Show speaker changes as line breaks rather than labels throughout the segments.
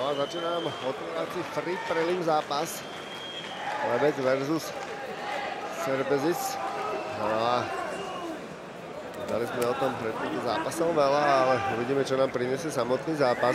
a začína nám otvárací free prelim zápas. Lebec versus Serbezis. No a dali sme o tom pred týmto zápasom veľa, ale uvidíme, čo nám prinesie samotný zápas.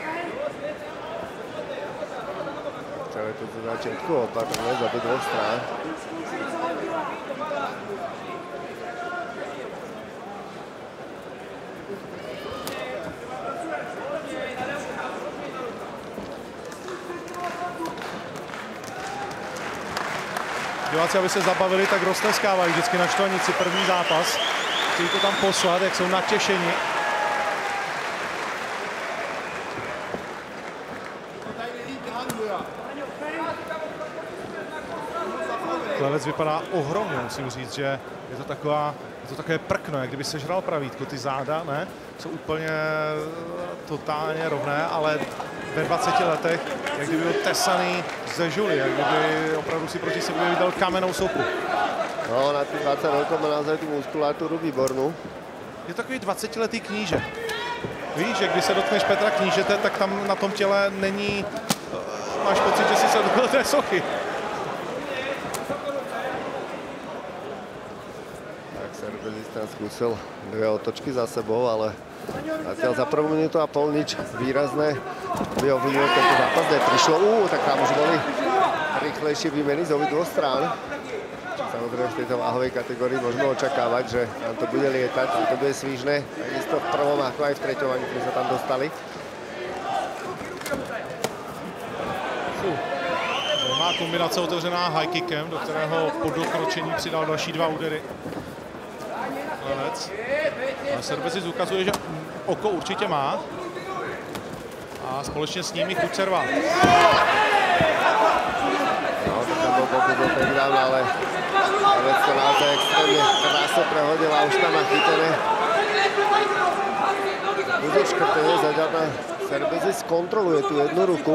Celé to zo začiatku opatrné z obidvoch strán.
Diváci, aby se zabavili, tak roztleskávají vždycky na štvanici první zápas. Chtějí to tam poslat, jak jsou natěšeni. Klevec vypadá ohromně, musím říct, že je to takové prkno, jak kdyby sežral pravítko. Ty záda, ne, jsou úplně totálně rovné, ale ve 20 letech, jak kdyby byl tesaný ze žuly, jak kdyby opravdu si proti sebe vydal kamennou sopu.
No, na tých 20 rokov má naozaj tú muskuláturu výbornú.
Je to takový 20-letý kníže. Víš, že když se dotkneš Petra Knížete, tak tam na tom těle není, máš pocit, že si se dotkl té sochy.
Tak Serbezis tam skúsil dve otočky za sebou, ale zatiaľ za prvú minútu a pol nič výrazné by ovlivnilo tento zápas neprišlo. Tak tam už boli rýchlejšie výmeny z obidvoch strán. Samozrejme v tejto váhovej kategórii môžeme očakávať, že nám to bude lietať, že to bude svížne. Takisto v prvom ako aj v treťom, ani sme sa tam dostali.
Má kombinace otevřená high kickem, do kterého po dokročení přidal další dva údery. Klevec. Serbezis ukazuje, že oko určitě má. A společně s nimi chuť servát.
No, to tam bol pokus o takedown, ale Klevec to naozaj extrémne krásne prehodil a už tam má chytené. Už odškrtené, zatiaľ tam Serbezis kontroluje tú jednu ruku.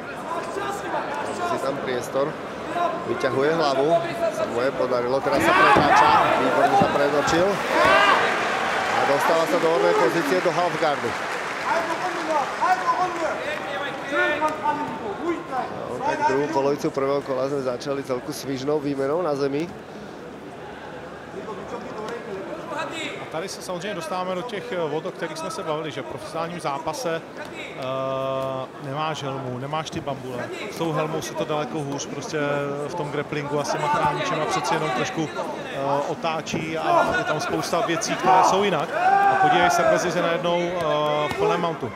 Si tam priestor, vyťahuje hlavu, sa mu je podarilo, teraz sa pretáča, výborne sa pretočil a dostáva sa do hornej pozície do halfguardu. No, tak druhú polovicu prvého kola sme začali celku svižnou výmenou na zemi.
A tady se samozřejmě dostáváme do těch vod, o kterých jsme se bavili, že v profesionálním zápase nemáš helmu, nemáš ty bambule. S tou helmou se to daleko hůř, prostě v tom grapplingu a s těma chráničema přeci jenom trošku otáčí a je tam spousta věcí, které jsou jinak. A podívej, Serbezis je najednou v plném mountu.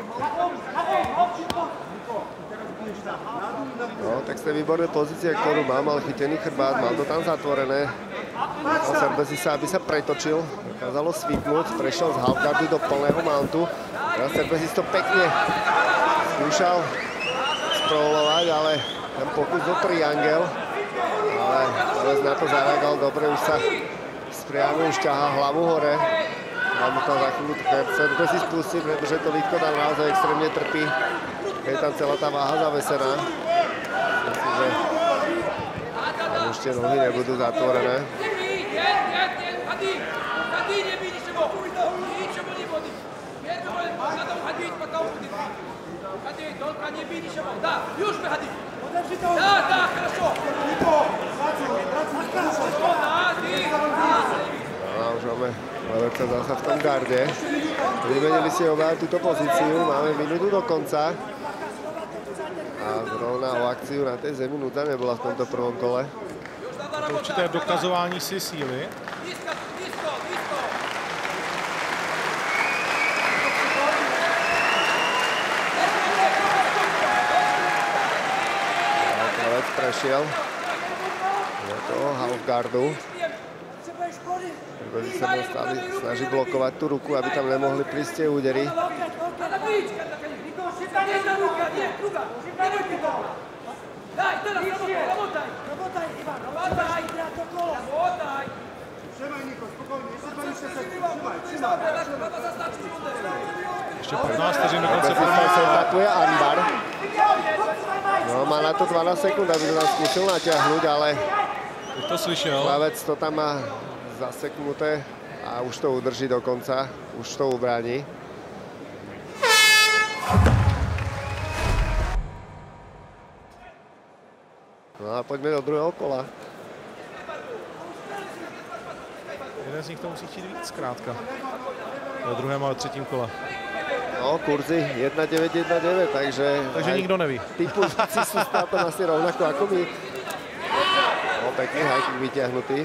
No, tak z tej výbornej pozície, ktorú mal chytený chrbát, mal to tam zatvorené. Serbezisa, aby sa pretočil, dokázalo svítnuť, prešiel z halfguardu do plného mountu. Teraz Serbezis to pekne skúšal sprollovať, ale ten pokus do triangel. Ale Klevec na to zareagoval dobre, už sa spriamo, už ťahá hlavu hore. Mal mu tam za chvíľu Serbezis spustí, pretože to lítko tam naozaj extrémne trpí. Je tam celá tá váha zavesená. Myslím, že tam už tie nohy nebudú zatvorené. No, už máme Kleveca zasa v tom garde. Vymenili si oba túto pozíciu, máme minútu do konca. A zrovna o akciu na tej zemi núdza nebola v tomto prvom kole.
To určité dokazování si síly.
Klevec prešiel do toho halfguardu. Serbezis sa snaží blokovať tú ruku, aby tam nemohli prísť tie údery.
Ještě 15 vteřin do konce
prvního se atakuje armbar. No, má na to 12 sekund, aby to tam skúsil natiahnuť, ale
už to slyšel.
Klevec to tam má zaseknuté a už to udrží do konca, už to ubráni. No a poďme do druhého kola.
Jeden z nich to musí chtít víc zkrátka. Ve druhém a ve třetím kole.
No, kurzy 1-9, 1-9, takže
nikdo neví.
Typu si sú na tom asi rovnako ako my. No, pekný high kick vyťahnutý.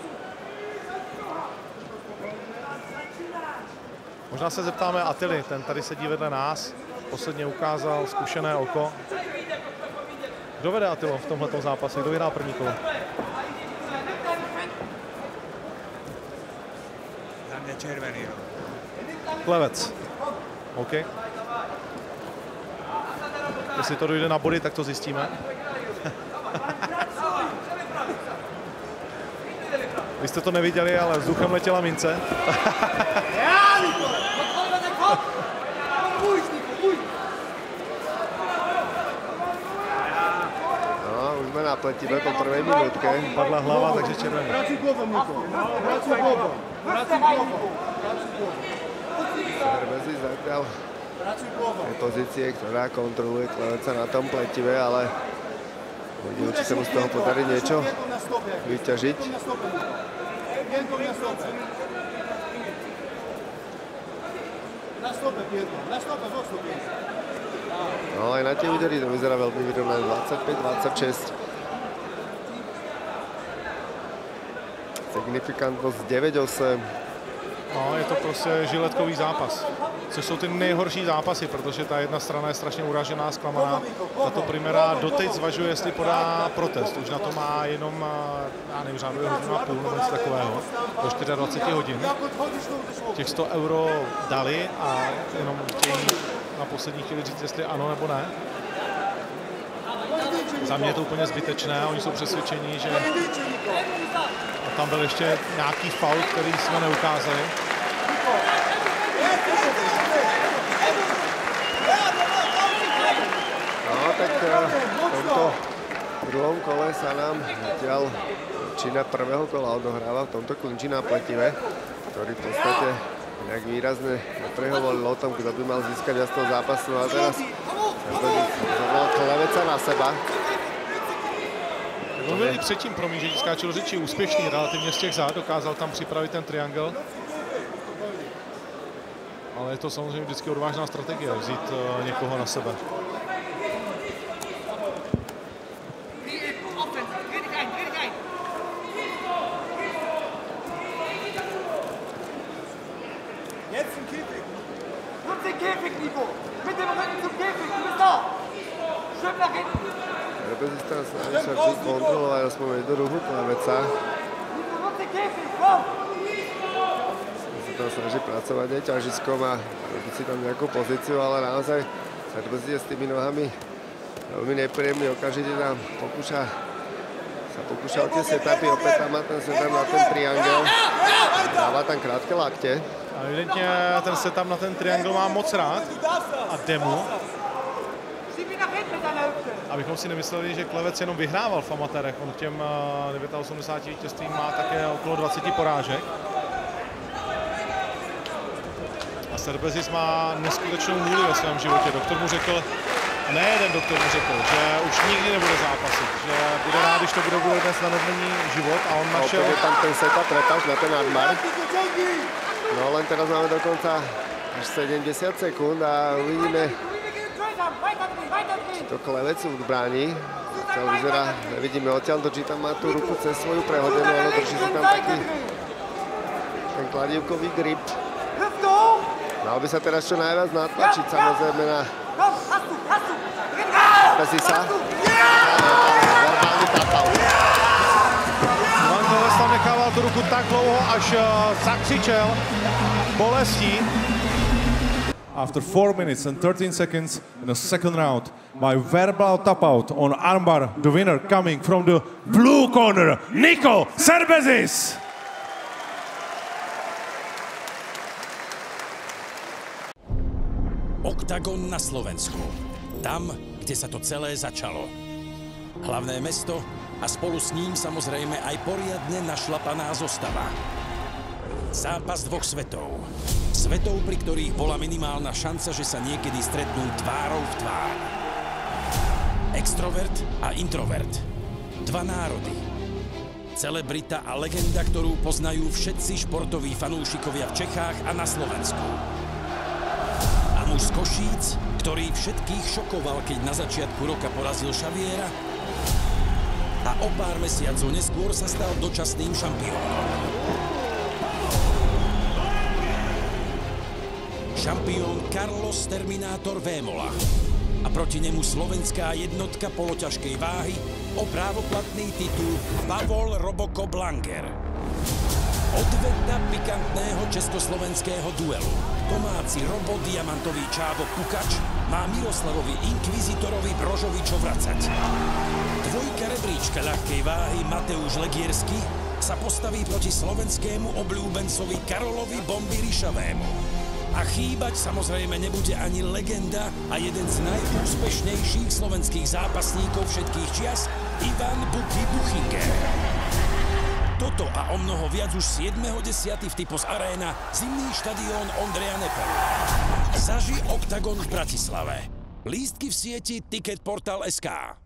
Možná se zeptáme Attily, ten tady sedí vedle nás. Posledně ukázal zkušené oko. Kdo vede Attilo v tomhletom zápase? Kdo vyhrál první kolo?
Za mě červený.
Klevec. OK. Jestli to dojde na body, tak to zjistíme. Vy jste to neviděli, ale vzduchem letěla mince.
No, už jsme na pletivé po prvej minútke.
Padla hlava, takže červený.
Cerbezi zatiaľ tej pozície, ktorá kontroluje Kleveca na tom pletivé, ale uvidíme, či sa mu z toho podarí niečo vyťažiť. No aj na tie údery to vyzerá veľmi vyrovnané. 25-26. Signifikantnosť 9-8.
No, je to prostě žiletkový zápas. Což jsou ty nejhorší zápasy, protože ta jedna strana je strašně uražená, zklamaná. Tato Primera doteď zvažuje, jestli podá protest. Už na to má jenom, já nevím, řádově hodinu a půl nebo něco takového. Do 24 hodin. Těch 100 euro dali a jenom chtějí na poslední chvíli říct, jestli ano nebo ne. Za mě je to úplně zbytečné, oni jsou přesvědčení, že tam byl ještě nějaký faul, který jsme neukázali.
No tak v tomto druhom kole sa nám zatiaľ väčšina prvého kola odohráva v tomto klinči na pletive, ktorý v podstate nejak výrazne neprehovoril o tom, kto by mal získať viac toho zápasu. A teraz zobral Kleveca na seba.
On byl i předtím, promiň, že skáčel řeči, úspěšný relativně z těch zád, dokázal tam připravit ten triangel. Ale je to samozřejmě vždycky odvážná strategie, vzít někoho na sebe.
Rebezista snaží sa vždy kontrolovať aspoň jednu ruku Kleveca. sa tam snaží pracovať aj ťažiskom a robiť si tam nejakú pozíciu, ale naozaj Cerbezi je s tými nohami veľmi nepríjemný. Okamžite tam pokúša o tie setupy, opäť tam má ten setup na ten triangel. Dáva tam krátke lakte.
A evidentně ten setup na ten triangel má moc rád a demu. Abychom si nemysleli, že Klevec jenom vyhrával v amatérech. On k těm 89 vítězstvím má také okolo 20 porážek. A Cerbezis má neskutečnou vůli ve svém životě. Doktor mu řekl, nejeden doktor mu řekl, že už nikdy nebude zápasit, že bude rád, když to bude dnes na nedenní život a on našel...
Opäť je tam ten setup, prepáč na ten Admar. No len teraz máme dokonca až 70 sekúnd a uvidíme, či to Klevec bráni. Zatiaľ vyzerá, nevidíme odtiaľ, či tam má tú ruku cez svoju prehodenú, ale drží si tam taký ten kladívkový grip. Mal by sa teraz čo najviac natlačiť, samozrejme na Cerbezisa. Verbálny tap-out.
Ivan Klevec tam nechával tu ruku tak dlouho, až zakřičel bolestí.
After 4 minutes and 13 seconds in the second round, by verbal tap-out on armbar, the winner coming from the blue corner, Niko Cerbezis.
Oktagon na Slovensku. Tam, kde sa to celé začalo. Hlavné mesto a spolu s ním samozrejme aj poriadne našlapaná zostava. Zápas dvoch svetov. Svetov, pri ktorých bola minimálna šanca, že sa niekedy stretnú tvárou v tvár. Extrovert a introvert. dva národy. Celebrita a legenda, ktorú poznajú všetci športoví fanúšikovia v Čechách a na Slovensku. A muž z Košíc, ktorý všetkých šokoval, keď na začiatku roka porazil Xaviera a o pár mesiacov neskôr sa stal dočasným šampiónom. Šampión Carlos Terminátor Vémola a proti nemu slovenská jednotka poloťažkej váhy o právoplatný titul Pavol Robocop Langer. Odveta pikantného československého duelu. Domáci Robo Diamantový Čávo Pukač má Miroslavovi Inkvizitorovi Brožovi čo vracať. Dvojka rebríčka ľahkej váhy Mateusz Legierský sa postaví proti slovenskému obľúbencovi Karolovi Bomby Ryšavému. A chýbať samozrejme nebude ani legenda a jeden z najúspešnejších slovenských zápasníkov všetkých čias, Ivan Buky Buchinger. Toto a o mnoho viac už 7.10. v Typos Arena, zimný štadión Ondreja Nepelu. Zaži Oktagon v Bratislave. Lístky v sieti Ticketportal.sk.